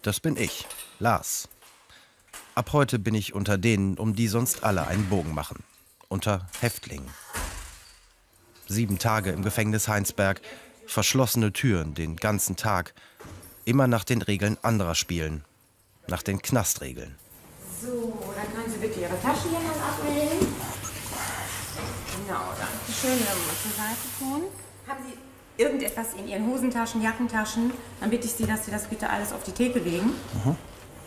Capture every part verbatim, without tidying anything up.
Das bin ich, Lars. Ab heute bin ich unter denen, um die sonst alle einen Bogen machen. Unter Häftlingen. Sieben Tage im Gefängnis Heinsberg, verschlossene Türen den ganzen Tag. Immer nach den Regeln anderer spielen. Nach den Knastregeln. So, dann können Sie bitte Ihre Taschen hier mal abmelden. Genau, danke schön. Dann muss zur Seite tun. Haben Sie irgendetwas in Ihren Hosentaschen, Jackentaschen? Dann bitte ich Sie, dass Sie das bitte alles auf die Theke legen. Mhm.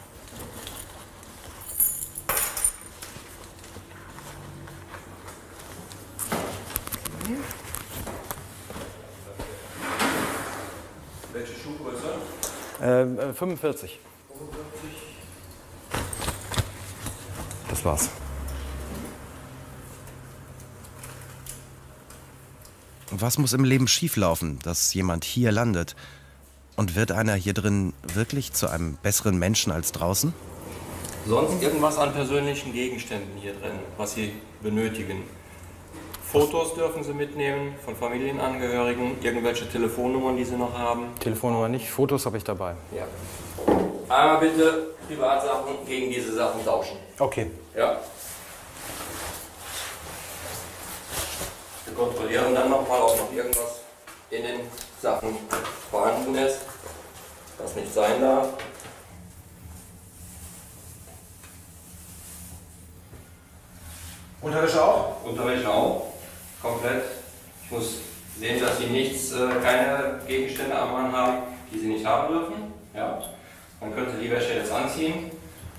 Welche Schuhgröße? Ähm, äh, fünfundvierzig. fünfundvierzig. Das war's. Was muss im Leben schieflaufen, dass jemand hier landet? Und wird einer hier drin wirklich zu einem besseren Menschen als draußen? Sonst irgendwas an persönlichen Gegenständen hier drin, was Sie benötigen. Fotos dürfen Sie mitnehmen von Familienangehörigen, irgendwelche Telefonnummern, die Sie noch haben. Telefonnummer nicht, Fotos habe ich dabei. Ja. Einmal bitte Privatsachen gegen diese Sachen tauschen. Okay. Ja. Wir kontrollieren dann nochmal, ob noch irgendwas in den Sachen vorhanden ist, was nicht sein darf. Unterwäsche auch? Unterwäsche auch. Komplett. Ich muss sehen, dass Sie nichts, äh, keine Gegenstände am Mann haben, die Sie nicht haben dürfen. Ja. Dann können Sie die Wäsche jetzt anziehen.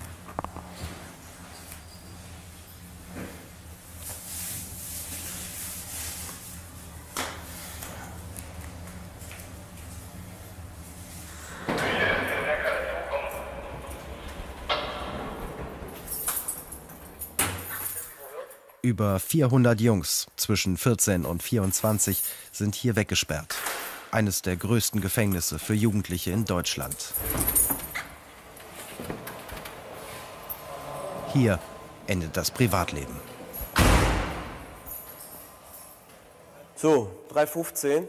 Über vierhundert Jungs zwischen vierzehn und vierundzwanzig sind hier weggesperrt. Eines der größten Gefängnisse für Jugendliche in Deutschland. Hier endet das Privatleben. So, drei fünfzehn.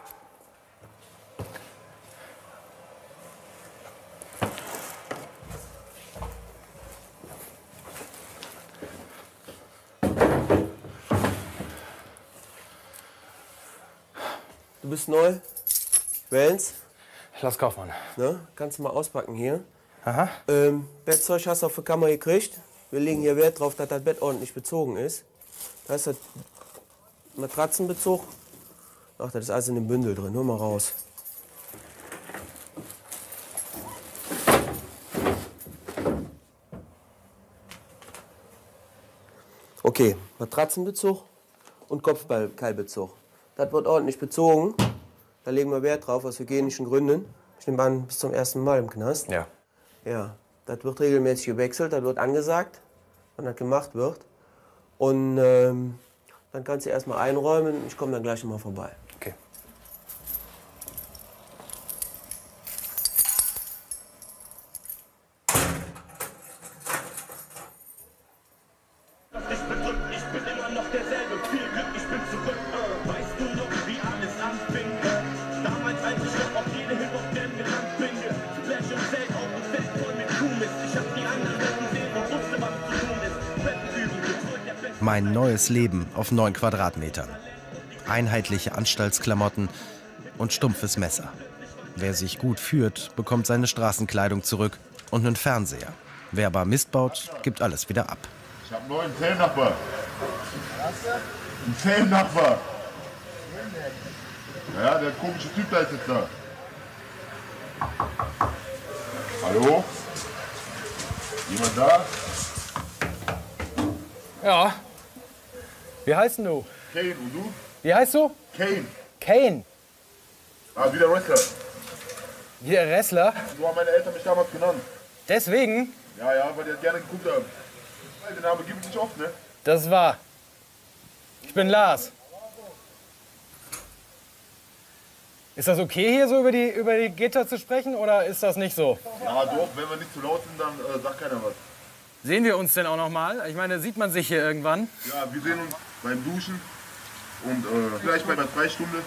Du bist neu. Wellens. Lars Kaufmann. Ne? Kannst du mal auspacken hier. Aha. Ähm, Bettzeug hast du auf der Kammer gekriegt. Wir legen hier Wert drauf, dass das Bett ordentlich bezogen ist. Da ist das Matratzenbezug. Ach, das ist alles in dem Bündel drin. Hol mal raus. Okay, Matratzenbezug und Kopfballkeilbezug. Das wird ordentlich bezogen. Da legen wir Wert drauf, aus hygienischen Gründen. Ich nehme an, bis zum ersten Mal im Knast. Ja. Ja, das wird regelmäßig gewechselt, das wird angesagt, wann das gemacht wird. Und ähm, dann kannst du erstmal einräumen. Ich komme dann gleich noch mal vorbei. Okay. Ich bin zurück, ich bin immer noch derselbe. Viel Glück, ich bin zurück. Weißt du noch, wie alles anfing? Damals, als ich noch auf jede Hip-Hop-Jam gerannt bin. Flash und Zelt auf dem Feld voll mit Kuhmist. Ich hab die anderen gesehen und wusste, was zu tun ist. Betten üben, Geduld, der Beste. Mein neues Leben auf neun Quadratmetern. Einheitliche Anstaltsklamotten und stumpfes Messer. Wer sich gut führt, bekommt seine Straßenkleidung zurück und einen Fernseher. Wer aber Mist baut, gibt alles wieder ab. Ich hab einen neuen Zellnachbar. Ein Zellnachbar. Ja, der komische Typ da ist jetzt da. Hallo? Jemand da? Ja. Wie heißt denn du? Kane, und du? Wie heißt du? Kane. Kane. Ah, wie der Wrestler. Wie der Wrestler. So haben meine Eltern mich damals genannt. Deswegen? Ja, ja, weil die halt gerne geguckt haben. Den Namen gibt es nicht oft, ne? Das war. Ich bin Lars. Ist das okay, hier so über die, über die Gitter zu sprechen, oder ist das nicht so? Ja, doch, wenn wir nicht zu laut sind, dann äh, sagt keiner was. Sehen wir uns denn auch noch mal? Ich meine, sieht man sich hier irgendwann? Ja, wir sehen uns beim Duschen und äh, vielleicht bei der Freistunde.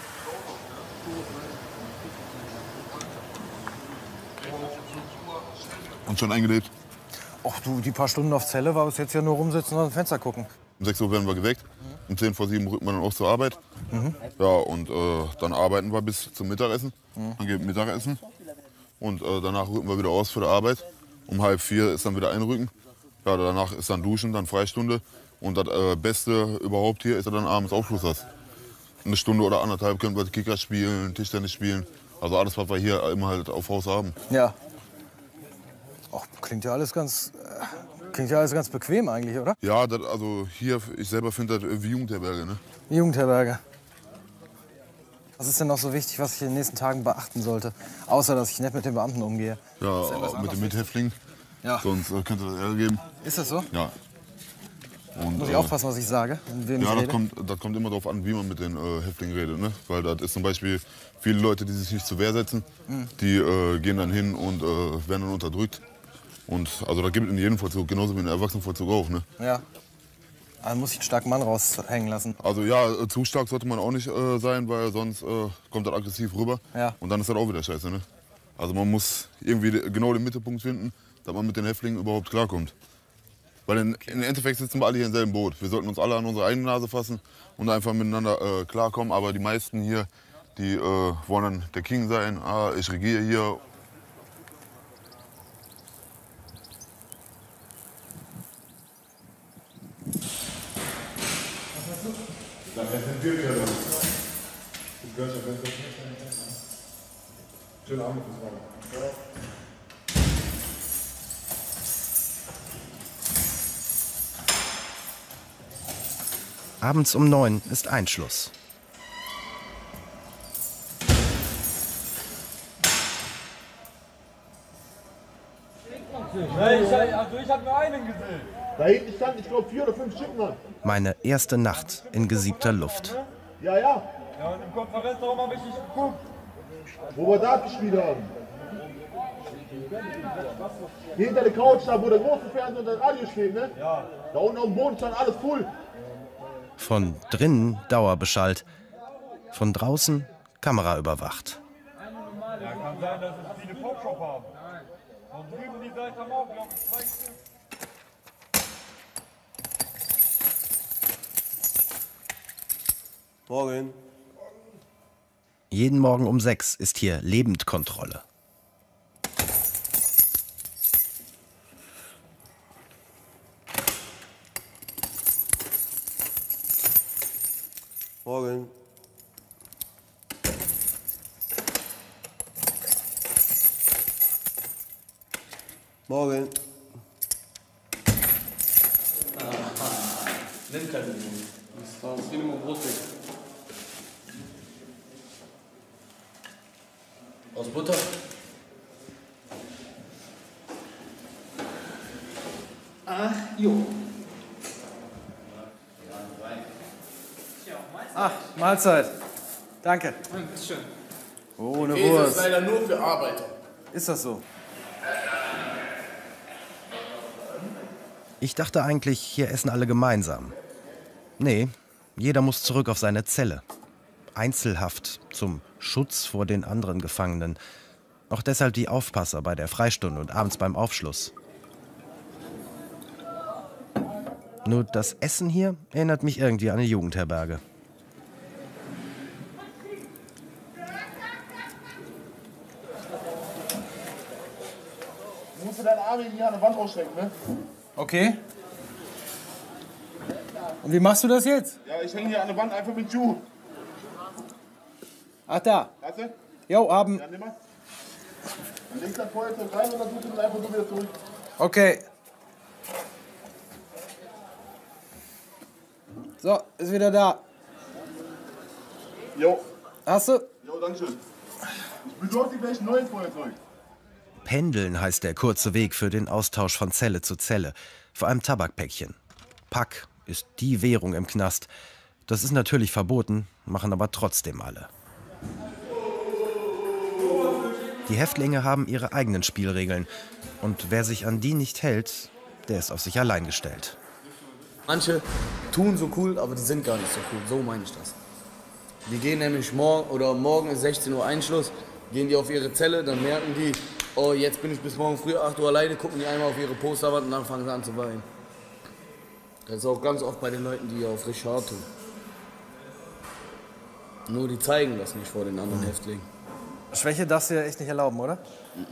Und schon eingelebt? Ach du, die paar Stunden auf Zelle war bis jetzt ja nur rumsitzen und aus dem Fenster gucken. Um sechs Uhr werden wir geweckt. Um zehn vor sieben rücken wir dann auch zur Arbeit. Mhm. Ja, und äh, dann arbeiten wir bis zum Mittagessen. Mhm. Dann gibt Mittagessen. Und äh, danach rücken wir wieder aus für die Arbeit. Um halb vier ist dann wieder Einrücken. Ja, danach ist dann Duschen, dann Freistunde. Und das äh, Beste überhaupt hier ist dann abends Aufschlusshaus. Eine Stunde oder anderthalb können wir Kicker spielen, Tischtennis spielen. Also alles, was wir hier immer halt auf Haus haben. Ja. Ach, klingt ja alles ganz, äh, klingt ja alles ganz bequem eigentlich, oder? Ja, das, also hier, ich selber finde das wie Jugendherberge, ne? Jugendherberge. Was ist denn noch so wichtig, was ich in den nächsten Tagen beachten sollte? Außer, dass ich nett mit den Beamten umgehe. Ja, mit den Mithäftlingen. Ja. Sonst äh, könnte das Ärger geben. Ist das so? Ja. Und, Muss ich äh, aufpassen, was ich sage? Mit wem ja, ich das rede? kommt, das kommt immer darauf an, wie man mit den äh, Häftlingen redet. Ne? Weil das ist zum Beispiel viele Leute, die sich nicht zur Wehr setzen, Mhm. die äh, gehen dann hin und äh, werden dann unterdrückt. Und also da gibt es in jedem Vollzug, genauso wie in Erwachsenenvollzug auch. Ne? Ja. Also muss ich einen starken Mann raushängen lassen. Also ja, äh, zu stark sollte man auch nicht äh, sein, weil sonst äh, kommt das aggressiv rüber. Ja. Und dann ist das auch wieder scheiße. Ne? Also man muss irgendwie de- genau den Mittelpunkt finden, dass man mit den Häftlingen überhaupt klarkommt. Weil in, im Endeffekt sitzen wir alle hier im selben Boot. Wir sollten uns alle an unsere eigene Nase fassen und einfach miteinander äh, klarkommen. Aber die meisten hier, die äh, wollen dann der King sein. Ah, ich regiere hier. Schönen Abend. Abends um neun ist Einschluss. Hey, ich, also ich hab nur einen gesehen. Da hinten stand, ich glaube, vier oder fünf Stück, Mann. Meine erste Nacht in gesiebter Luft. Ja, ja. Ja, und im Konferenzraum habe ich nicht geguckt. Wo wir da gespielt haben. Hinter der Couch, da wo der große Fernseher und das Radio steht, ne? Ja. Da unten auf dem Boden stand alles voll. Von drinnen Dauerbeschallt, von draußen Kamera überwacht. Ja, kann sein, dass es viele Popshop haben. Und drüben die Seite haben auch, glaube ich, zwei Stück. Morgen. Jeden Morgen um sechs ist hier Lebendkontrolle. Morgen. Morgen. Nimm keine Übung. Das war das Minimum Brotweg. Aus Butter? Ach, jo. Ach, Mahlzeit. Danke. Schön. Oh, eine Käse ist Wurst. leider nur für Arbeiter. Ist das so? Ich dachte eigentlich, hier essen alle gemeinsam. Nee, jeder muss zurück auf seine Zelle. Einzelhaft, zum Schutz vor den anderen Gefangenen. Auch deshalb die Aufpasser bei der Freistunde und abends beim Aufschluss. Nur das Essen hier erinnert mich irgendwie an eine Jugendherberge. Du musst deine Arme hier an der Wand ausstrecken, ne? Okay. Und wie machst du das jetzt? Ja, ich hänge hier an der Wand einfach mit Schuh. Ach, da. Weißt du? Jo, haben. Ja, nimm mal. Dann legst du das Feuerzeug rein und dann tust du es einfach so wieder zurück. Okay. So, ist wieder da. Jo. Hast du? Jo, danke schön. Ich besorge dir gleich ein neues Feuerzeug. Pendeln heißt der kurze Weg für den Austausch von Zelle zu Zelle. Vor allem Tabakpäckchen. Pack ist die Währung im Knast. Das ist natürlich verboten, machen aber trotzdem alle. Die Häftlinge haben ihre eigenen Spielregeln. Und wer sich an die nicht hält, der ist auf sich allein gestellt. Manche tun so cool, aber die sind gar nicht so cool. So meine ich das. Die gehen nämlich morgen, oder morgen ist sechzehn Uhr Einschluss, gehen die auf ihre Zelle, dann merken die, oh, jetzt bin ich bis morgen früh acht Uhr alleine, gucken die einmal auf ihre Posterwand und dann fangen sie an zu weinen. Das ist auch ganz oft bei den Leuten, die auf Richard tun. Nur die zeigen das nicht vor den anderen mhm. Häftlingen. Schwäche darfst du dir echt nicht erlauben, oder? Mhm.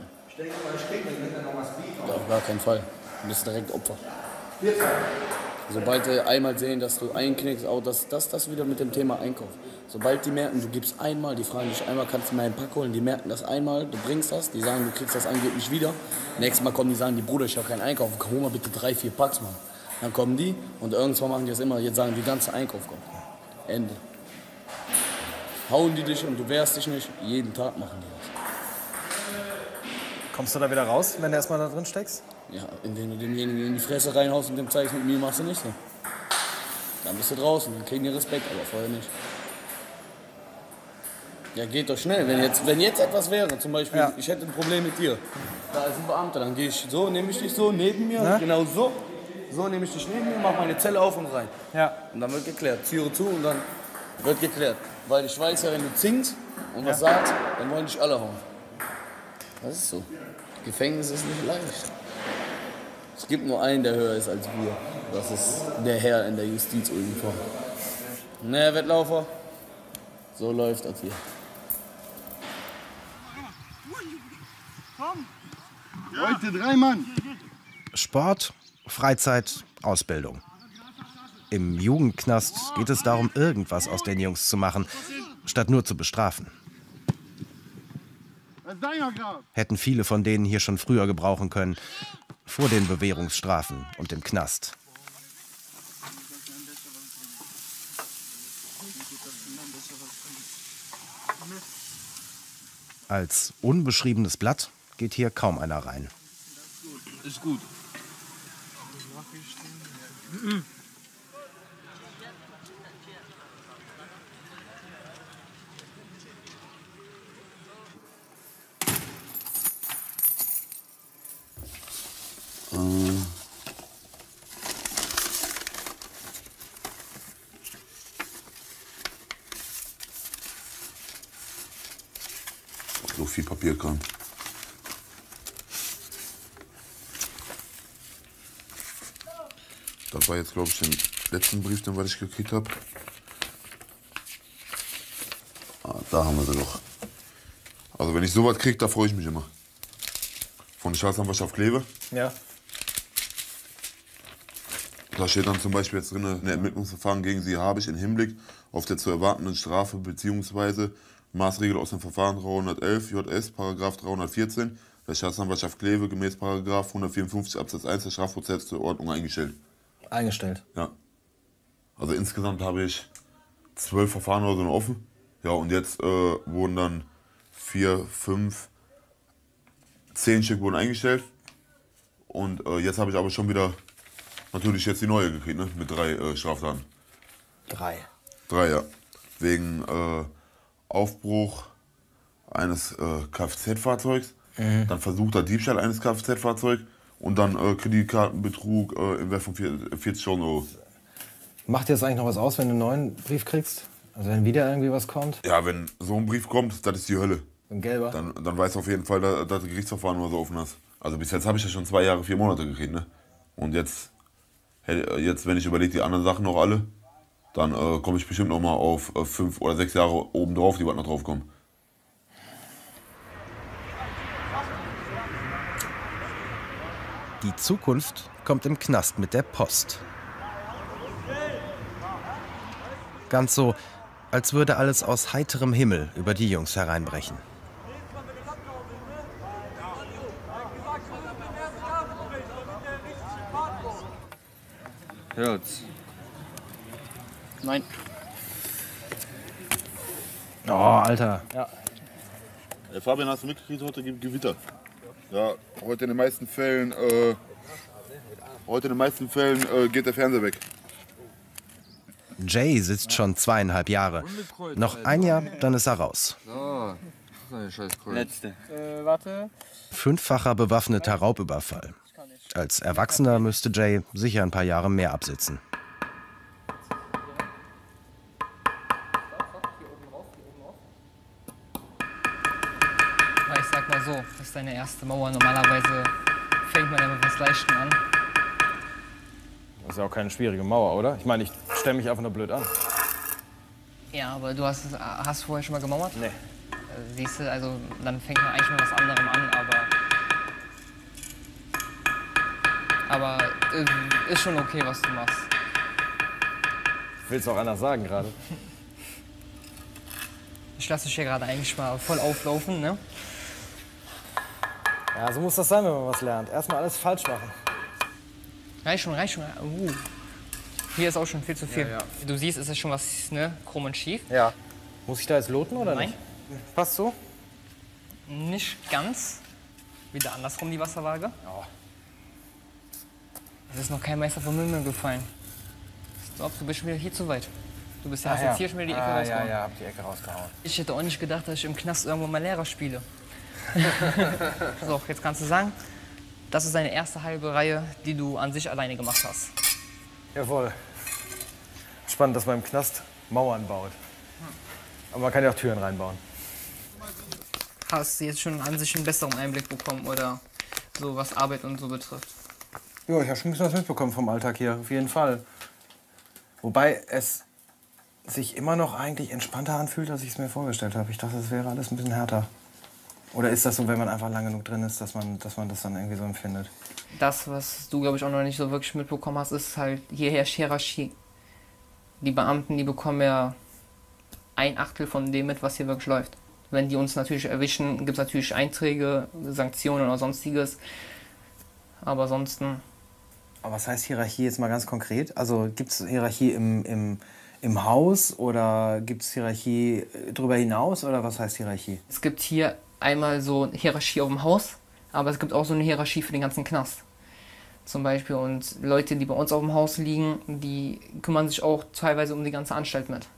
Auf gar keinen Fall. Du bist direkt Opfer. Sobald sie einmal sehen, dass du einknickst, auch das, das, das wieder mit dem Thema Einkauf. Sobald die merken, du gibst einmal, die fragen dich einmal, kannst du mir einen Pack holen, die merken das einmal, du bringst das, die sagen, du kriegst das angeblich wieder. Nächstes Mal kommen die sagen, die Bruder, ich habe keinen Einkauf, hol mal bitte drei, vier Packs mal. Dann kommen die und irgendwann machen die das immer, jetzt sagen die ganze Einkauf kommt. Ende. Hauen die dich und du wehrst dich nicht, jeden Tag machen die das. Kommst du da wieder raus, wenn du erstmal da drin steckst? Ja, indem du demjenigen in die Fresse reinhaust und dem zeigst, mit mir machst du nicht so. Dann bist du draußen, dann kriegen die Respekt, aber vorher nicht. Ja, geht doch schnell. Wenn jetzt, wenn jetzt etwas wäre, zum Beispiel, ja. ich hätte ein Problem mit dir, da ist ein Beamter, dann gehe ich so, nehme ich dich so neben mir, ja? genau so, so nehme ich dich neben mir, mache meine Zelle auf und rein. Ja. Und dann wird geklärt, Türe zu und dann wird geklärt. Weil ich weiß ja, wenn du zinkst und was ja. sagst, dann wollen dich alle hauen. Das ist so. Gefängnis ist nicht leicht. Es gibt nur einen, der höher ist als wir. Das ist der Herr in der Justiz irgendwo. Naja, Wettlaufer, so läuft das hier. Heute drei Mann. Sport, Freizeit, Ausbildung. Im Jugendknast geht es darum, irgendwas aus den Jungs zu machen, statt nur zu bestrafen. Hätten viele von denen hier schon früher gebrauchen können, vor den Bewährungsstrafen und dem Knast. Als unbeschriebenes Blatt geht hier kaum einer rein. Ist gut. So viel Papierkram. Das war jetzt, glaube ich, der letzten Brief, den ich gekriegt habe. Ah, da haben wir sie doch. Also wenn ich sowas kriege, da freue ich mich immer. Von der Staatsanwaltschaft Kleve. Ja. Da steht dann zum Beispiel jetzt drin, ein Ermittlungsverfahren gegen Sie habe ich im Hinblick auf der zu erwartenden Strafe bzw. Maßregel aus dem Verfahren dreihundertelf J S, Paragraph dreihundertvierzehn der Staatsanwaltschaft Kleve gemäß Paragraph hundertvierundfünfzig Absatz eins der Strafprozessordnung eingestellt. Eingestellt? Ja. Also insgesamt habe ich zwölf Verfahren oder so noch offen. Ja, und jetzt äh, wurden dann vier, fünf, zehn Stück wurden eingestellt. Und äh, jetzt habe ich aber schon wieder natürlich jetzt die neue gekriegt, ne? Mit drei äh, Straftaten. Drei? Drei, ja. Wegen äh, Aufbruch eines äh, Kfz-Fahrzeugs, mhm. dann versuchter Diebstahl eines Kfz-Fahrzeugs und dann äh, Kreditkartenbetrug äh, im Wert von vierzigtausend Euro. Macht dir das eigentlich noch was aus, wenn du einen neuen Brief kriegst? Also wenn wieder irgendwie was kommt? Ja, wenn so ein Brief kommt, das ist die Hölle. Ein gelber? Dann, dann weißt du auf jeden Fall, dass, dass das Gerichtsverfahren nur so offen ist. Also bis jetzt habe ich ja schon zwei Jahre, vier Monate gekriegt, ne? Und jetzt, jetzt wenn ich überlege, die anderen Sachen noch alle, dann äh, komme ich bestimmt noch mal auf äh, fünf oder sechs Jahre oben drauf, die was noch drauf kommen. Die Zukunft kommt im Knast mit der Post. Ganz so, als würde alles aus heiterem Himmel über die Jungs hereinbrechen. Hört's? Nein. Oh, Alter. Ja. Hey Fabian, hast du mitgekriegt, heute gibt Gewitter. Ja, heute in den meisten Fällen, äh, heute in den meisten Fällen äh, geht der Fernseher weg. Jay sitzt schon zweieinhalb Jahre. Noch ein Jahr, dann ist er raus. So, letzte. Äh, warte. Fünffacher bewaffneter Raubüberfall. Als Erwachsener müsste Jay sicher ein paar Jahre mehr absitzen. Weiß sag mal so, das ist deine erste Mauer. Normalerweise fängt man ja mit was Leichtem an. Das ist ja auch keine schwierige Mauer, oder? Ich meine, ich stelle mich einfach nur blöd an. Ja, aber du hast, hast vorher schon mal gemauert? Nee. Siehst du, also dann fängt man eigentlich mit was anderem an, aber... Aber äh, ist schon okay, was du machst. Willst du auch anders sagen gerade? Ich lasse dich hier gerade eigentlich mal voll auflaufen, ne? Ja, so muss das sein, wenn man was lernt. Erstmal alles falsch machen. Reicht schon, reicht schon. Uh. Hier ist auch schon viel zu viel. Ja, ja. Du siehst, es ist schon was, ne, krumm und schief. Ja. Muss ich da jetzt loten oder Nein. nicht? Passt so? Nicht ganz. Wieder andersrum die Wasserwaage. Oh. Es ist noch kein Meister vom Himmel gefallen. Ich glaube, du bist schon wieder hier zu weit. Du bist ja, Ah, hast ja. jetzt hier schon wieder die Ecke ah, rausgehauen. Ja, ja, hab die Ecke rausgehauen. Ich hätte auch nicht gedacht, dass ich im Knast irgendwann mal Lehrer spiele. So, jetzt kannst du sagen, das ist deine erste halbe Reihe, die du an sich alleine gemacht hast. Jawohl. Spannend, dass man im Knast Mauern baut. Aber man kann ja auch Türen reinbauen. Hast du jetzt schon an sich einen besseren Einblick bekommen oder so, was Arbeit und so betrifft? Ja, ich habe schon ein bisschen was mitbekommen vom Alltag hier, auf jeden Fall. Wobei es sich immer noch eigentlich entspannter anfühlt, als ich es mir vorgestellt habe. Ich dachte, es wäre alles ein bisschen härter. Oder ist das so, wenn man einfach lang genug drin ist, dass man, dass man das dann irgendwie so empfindet? Das, was du, glaube ich, auch noch nicht so wirklich mitbekommen hast, ist halt, hier herrscht Hierarchie. Die Beamten, die bekommen ja ein Achtel von dem mit, was hier wirklich läuft. Wenn die uns natürlich erwischen, gibt es natürlich Einträge, Sanktionen oder sonstiges. Aber ansonsten... Aber was heißt Hierarchie jetzt mal ganz konkret? Also gibt es Hierarchie im, im, im Haus oder gibt es Hierarchie darüber hinaus oder was heißt Hierarchie? Es gibt hier einmal so eine Hierarchie auf dem Haus, aber es gibt auch so eine Hierarchie für den ganzen Knast. Zum Beispiel, und Leute, die bei uns auf dem Haus liegen, die kümmern sich auch teilweise um die ganze Anstalt mit.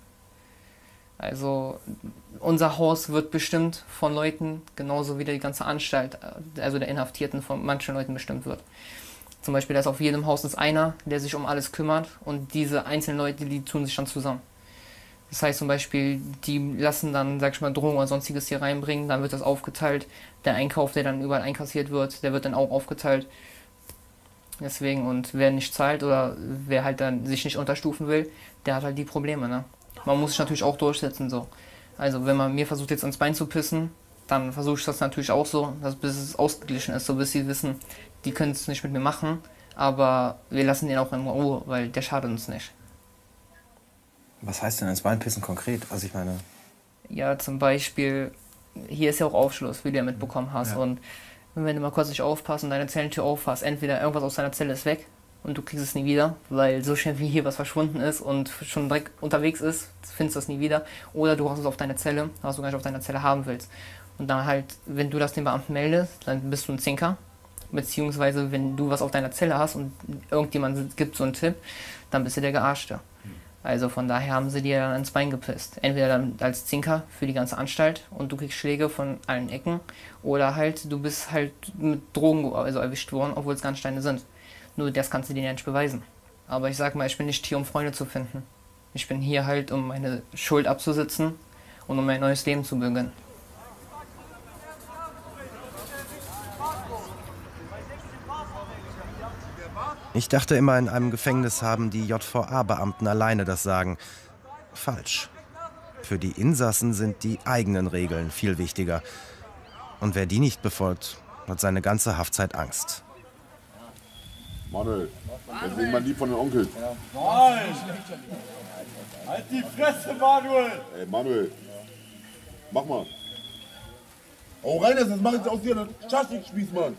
Also unser Haus wird bestimmt von Leuten, genauso wie die ganze Anstalt, also der Inhaftierten von manchen Leuten bestimmt wird. Zum Beispiel, da ist auf jedem Haus ist einer, der sich um alles kümmert und diese einzelnen Leute, die tun sich dann zusammen. Das heißt zum Beispiel, die lassen dann, sag ich mal, Drogen oder sonstiges hier reinbringen, dann wird das aufgeteilt. Der Einkauf, der dann überall einkassiert wird, der wird dann auch aufgeteilt. Deswegen, und wer nicht zahlt oder wer halt dann sich nicht unterstufen will, der hat halt die Probleme, ne? Man muss sich natürlich auch durchsetzen, so. Also wenn man mir versucht jetzt ins Bein zu pissen, dann versuche ich das natürlich auch so, dass bis es ausgeglichen ist, so bis sie wissen, die können es nicht mit mir machen, aber wir lassen den auch in Ruhe, weil der schadet uns nicht. Was heißt denn ins Bein pissen konkret? Also ich meine... Ja, zum Beispiel, hier ist ja auch Aufschluss, wie du ja mitbekommen hast. Ja. Und wenn du mal kurz nicht aufpasst und deine Zellentür aufpasst, entweder irgendwas aus deiner Zelle ist weg und du kriegst es nie wieder, weil so schnell wie hier was verschwunden ist und schon direkt unterwegs ist, findest du es nie wieder. Oder du hast es auf deiner Zelle, was du gar nicht auf deiner Zelle haben willst. Und dann halt, wenn du das dem Beamten meldest, dann bist du ein Zinker. Beziehungsweise, wenn du was auf deiner Zelle hast und irgendjemand gibt so einen Tipp, dann bist du der Gearschte. Also von daher haben sie dir dann ins Bein gepisst. Entweder dann als Zinker für die ganze Anstalt und du kriegst Schläge von allen Ecken oder halt du bist halt mit Drogen also erwischt worden, obwohl es Ganzsteine sind. Nur das kannst du denen ja nicht beweisen. Aber ich sag mal, ich bin nicht hier, um Freunde zu finden. Ich bin hier halt, um meine Schuld abzusitzen und um mein neues Leben zu beginnen. Ich dachte immer, in einem Gefängnis haben die J V A-Beamten alleine das Sagen. Falsch. Für die Insassen sind die eigenen Regeln viel wichtiger. Und wer die nicht befolgt, hat seine ganze Haftzeit Angst. Manuel, jetzt nehmen wir die von den Onkel. Nein! Halt die Fresse, Manuel! Ey, Manuel, mach mal. Oh, rein jetzt, das mach ich aus dir, dann Schaschlik-Spieß, Mann.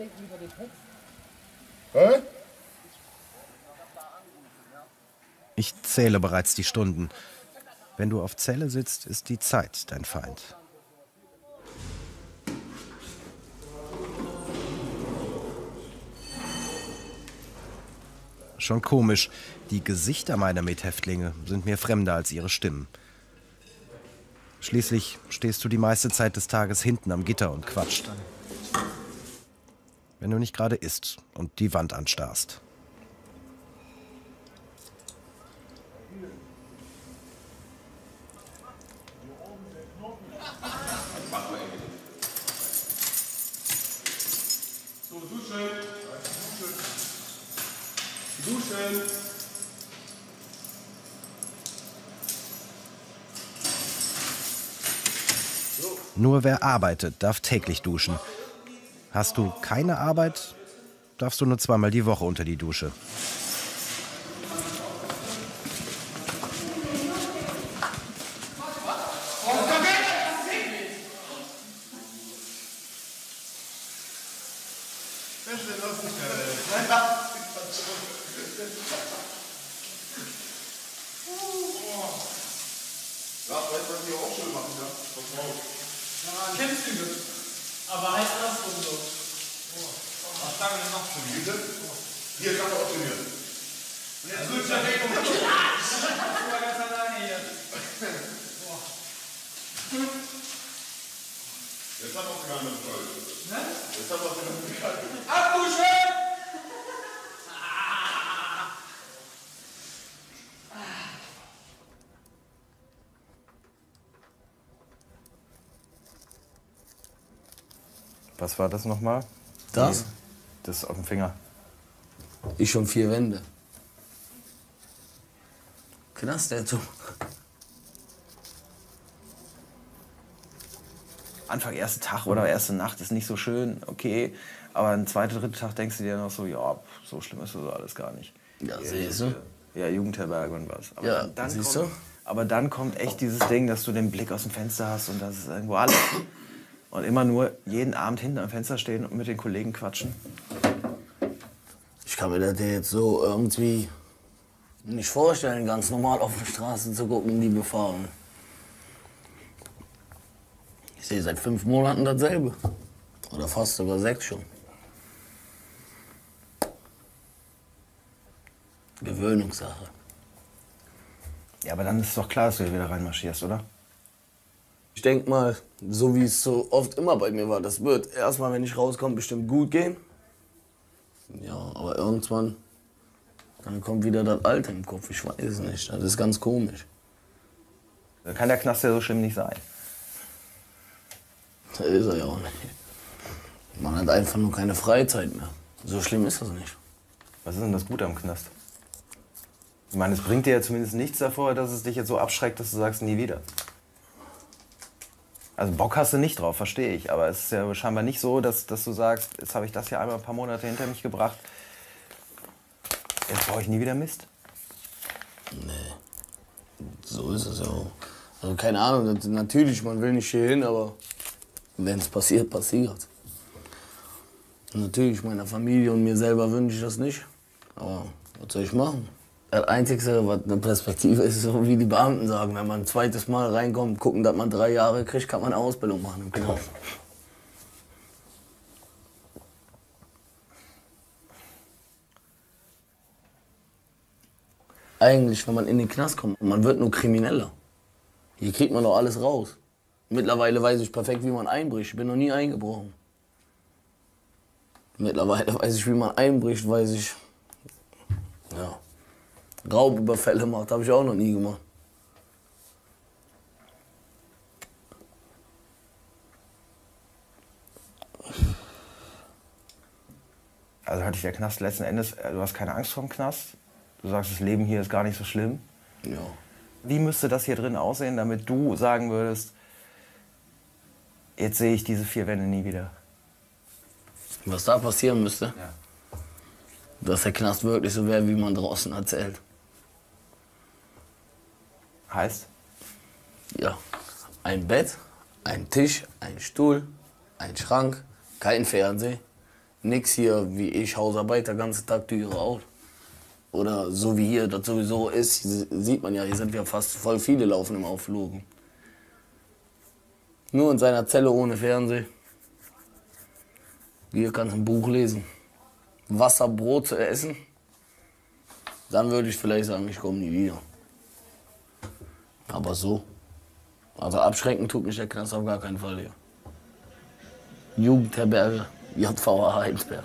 Hä? Ich zähle bereits die Stunden. Wenn du auf Zelle sitzt, ist die Zeit dein Feind. Schon komisch, die Gesichter meiner Mithäftlinge sind mir fremder als ihre Stimmen. Schließlich stehst du die meiste Zeit des Tages hinten am Gitter und quatscht. Wenn du nicht gerade isst und die Wand anstarrst. Duschen. Nur wer arbeitet, darf täglich duschen. Hast du keine Arbeit, darfst du nur zweimal die Woche unter die Dusche. Aber heißt andersrum so. Was sagen wir noch schon? Bitte? Hier kann man auch trainieren. Und jetzt wird es ja weg und klatsch! Das war ganz alleine hier. Jetzt haben wir es gar nicht kalt. Ne? Jetzt haben wir es nicht kalt. Abduschen! Was war das nochmal? Das? Das auf dem Finger. Ich schon vier Wände. Knast, der zu. Anfang, erster Tag oder erste Nacht ist nicht so schön, okay. Aber ein zweiter, dritter Tag denkst du dir noch so, ja, so schlimm ist das alles gar nicht. Ja, siehst du? Ja, Jugendherberge und was. Aber Ja, dann siehst kommt, du? Aber dann kommt echt dieses Ding, dass du den Blick aus dem Fenster hast und das ist irgendwo alles. Und immer nur jeden Abend hinten am Fenster stehen und mit den Kollegen quatschen. Ich kann mir das jetzt so irgendwie nicht vorstellen, ganz normal auf der Straße zu gucken, die befahren. Ich sehe seit fünf Monaten dasselbe. Oder fast sogar sechs schon. Gewöhnungssache. Ja, aber dann ist doch klar, dass du hier wieder reinmarschierst, oder? Ich denke mal, so wie es so oft immer bei mir war, das wird erstmal, wenn ich rauskomme, bestimmt gut gehen. Ja, aber irgendwann, dann kommt wieder das Alte im Kopf. Ich weiß es nicht. Das ist ganz komisch. Da kann der Knast ja so schlimm nicht sein. Das ist er ja auch nicht. Man hat einfach nur keine Freizeit mehr. So schlimm ist das nicht. Was ist denn das Gute am Knast? Ich meine, es bringt dir ja zumindest nichts davor, dass es dich jetzt so abschreckt, dass du sagst, nie wieder. Also Bock hast du nicht drauf, verstehe ich. Aber es ist ja scheinbar nicht so, dass, dass du sagst, jetzt habe ich das hier einmal ein paar Monate hinter mich gebracht. Jetzt brauche ich nie wieder Mist. Nee, so ist es ja auch. Also keine Ahnung, das, natürlich, man will nicht hier hin, aber wenn es passiert, passiert. Natürlich, meiner Familie und mir selber wünsche ich das nicht. Aber was soll ich machen? Das Einzige, was eine Perspektive ist, so wie die Beamten sagen, wenn man ein zweites Mal reinkommt, gucken, dass man drei Jahre kriegt, kann man eine Ausbildung machen im Knast. Eigentlich, wenn man in den Knast kommt, man wird nur Krimineller. Hier kriegt man doch alles raus. Mittlerweile weiß ich perfekt, wie man einbricht. Ich bin noch nie eingebrochen. Mittlerweile weiß ich, wie man einbricht, weiß ich, ja. Raubüberfälle macht, habe ich auch noch nie gemacht. Also hat dich der Knast letzten Endes, du hast keine Angst vor dem Knast? Du sagst, das Leben hier ist gar nicht so schlimm? Ja. Wie müsste das hier drin aussehen, damit du sagen würdest, jetzt sehe ich diese vier Wände nie wieder? Was da passieren müsste? Ja. Dass der Knast wirklich so wäre, wie man draußen erzählt. Heißt? Ja, ein Bett, ein Tisch, ein Stuhl, ein Schrank, kein Fernseher. Nix hier wie ich, Hausarbeit, der ganze Tag Türe auf. Oder so wie hier das sowieso ist, sieht man ja, hier sind ja fast voll viele laufen im Aufflugen. Nur in seiner Zelle ohne Fernseher. Hier kannst du ein Buch lesen. Wasser, Brot zu essen. Dann würde ich vielleicht sagen, ich komme nie wieder. Aber so. Also abschrecken tut mich der Knast auf gar keinen Fall hier. Jugendherberge, J V A Heinsberg.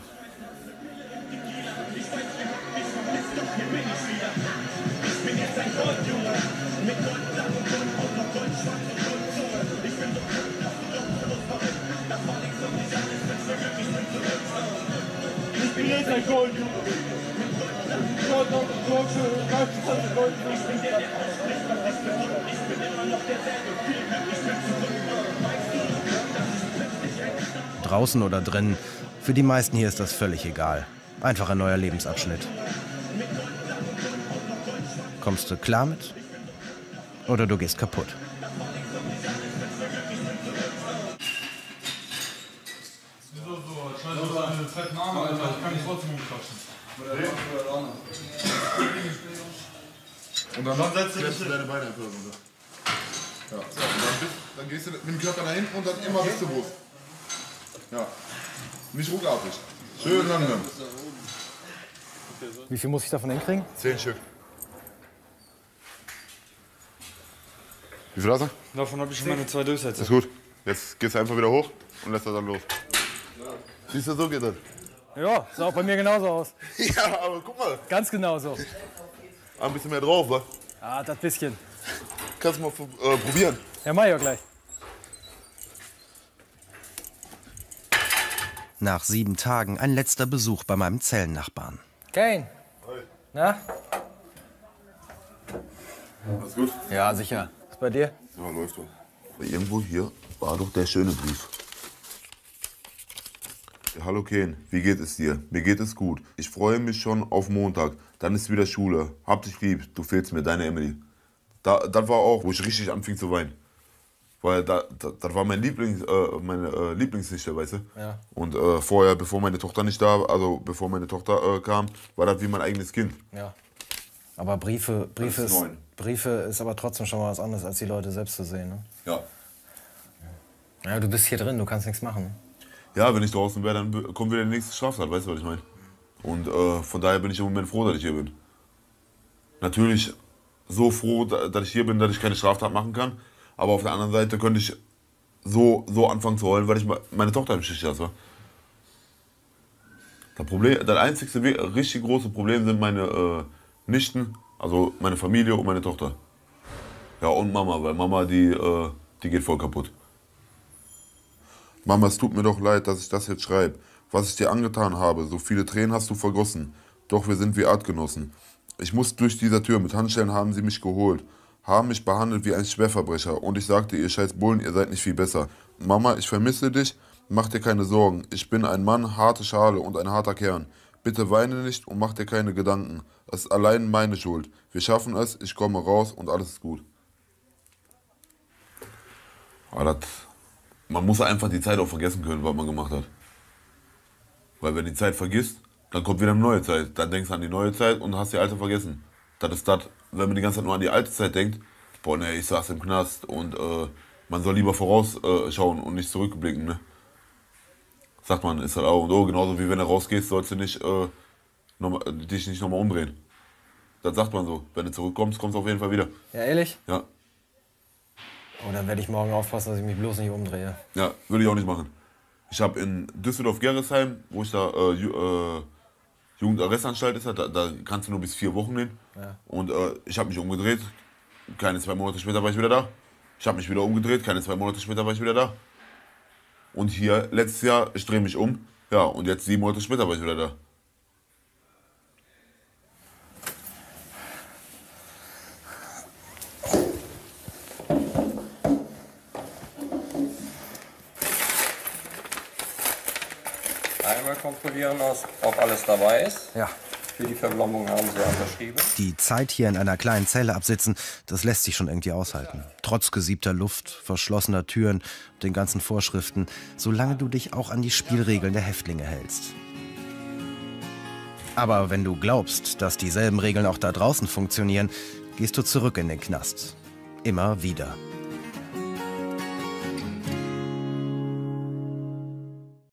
Ich bin jetzt ein Goldjunge. Draußen oder drin, für die meisten hier ist das völlig egal. Einfach ein neuer Lebensabschnitt. Kommst du klar mit? Oder du gehst kaputt? Und dann, dann setzt du deine Beine einfach runter. Ja, so, und dann, bist, dann gehst du mit dem Körper nach hinten und dann immer bis zur Brust. Ja, nicht ruckartig. Schön langsam. Wie viel muss ich davon hinkriegen? Zehn Stück. Wie viel hast du? Davon habe ich schon meine zwei Durchsätze. Ist gut. Jetzt gehst du einfach wieder hoch und lässt das dann los. Siehst du, so geht das. Ja, sah auch bei mir genauso aus. Ja, aber guck mal. Ganz genauso. Ein bisschen mehr drauf, wa? Ah, das bisschen. Kannst du mal äh, probieren? Ja, mach ich ja gleich. Nach sieben Tagen ein letzter Besuch bei meinem Zellennachbarn. Kane. Na? Alles gut? Ja, sicher. Was bei dir? Ja, läuft doch. Irgendwo hier war doch der schöne Brief. Ja, hallo Ken, wie geht es dir? Mir geht es gut. Ich freue mich schon auf Montag. Dann ist wieder Schule. Hab dich lieb. Du fehlst mir, deine Emily. Da, das war auch, wo ich richtig anfing zu weinen. Weil da, da, das war mein Lieblings, äh, meine äh, Lieblingsnichte, weißt du? Ja. Und äh, vorher, bevor meine Tochter nicht da war, also bevor meine Tochter äh, kam, war das wie mein eigenes Kind. Ja. Aber Briefe, Briefe, Das ist, ist Briefe ist aber trotzdem schon mal was anderes, als die Leute selbst zu sehen. Ne? Ja. Ja, du bist hier drin, du kannst nichts machen. Ja, wenn ich draußen wäre, dann kommt wieder die nächste Straftat, weißt du, was ich meine? Und äh, von daher bin ich im Moment froh, dass ich hier bin. Natürlich so froh, dass ich hier bin, dass ich keine Straftat machen kann. Aber auf der anderen Seite könnte ich so, so anfangen zu heulen, weil ich meine Tochter im Stich lasse. Das, Problem, das einzigste richtig große Problem sind meine äh, Nichten, also meine Familie und meine Tochter. Ja, und Mama, weil Mama, die, äh, die geht voll kaputt. Mama, es tut mir doch leid, dass ich das jetzt schreibe. Was ich dir angetan habe, so viele Tränen hast du vergossen. Doch wir sind wie Artgenossen. Ich muss durch diese Tür, mit Handschellen haben sie mich geholt. Haben mich behandelt wie ein Schwerverbrecher. Und ich sagte, ihr scheiß Bullen, ihr seid nicht viel besser. Mama, ich vermisse dich, mach dir keine Sorgen. Ich bin ein Mann, harte Schale und ein harter Kern. Bitte weine nicht und mach dir keine Gedanken. Es ist allein meine Schuld. Wir schaffen es, ich komme raus und alles ist gut. Aber das, man muss einfach die Zeit auch vergessen können, was man gemacht hat. Weil wenn die Zeit vergisst, dann kommt wieder eine neue Zeit. Dann denkst du an die neue Zeit und hast die alte vergessen. Das ist das, wenn man die ganze Zeit nur an die alte Zeit denkt, boah ne, ich saß im Knast und äh, man soll lieber vorausschauen äh, und nicht zurückblicken, ne? Sagt man, ist halt auch und oh, genauso wie wenn du rausgehst, sollst du nicht, äh, noch mal, dich nicht nochmal umdrehen. Das sagt man so. Wenn du zurückkommst, kommst du auf jeden Fall wieder. Ja, ehrlich? Ja. Oh, dann werde ich morgen aufpassen, dass ich mich bloß nicht umdrehe. Ja, würde ich auch nicht machen. Ich habe in Düsseldorf-Gerresheim, wo ich da äh, Ju äh, Jugendarrestanstalt ist, da, da kannst du nur bis vier Wochen hin. Ja. Und äh, ich habe mich umgedreht, keine zwei Monate später war ich wieder da. Ich habe mich wieder umgedreht, keine zwei Monate später war ich wieder da. Und hier letztes Jahr, ich drehe mich um, ja, und jetzt sieben Monate später war ich wieder da. Einmal kontrollieren, ob alles dabei ist. Ja. Für die Verblombung haben Sie unterschrieben. Die Zeit hier in einer kleinen Zelle absitzen, das lässt sich schon irgendwie aushalten. Trotz gesiebter Luft, verschlossener Türen und den ganzen Vorschriften, solange du dich auch an die Spielregeln der Häftlinge hältst. Aber wenn du glaubst, dass dieselben Regeln auch da draußen funktionieren, gehst du zurück in den Knast. Immer wieder.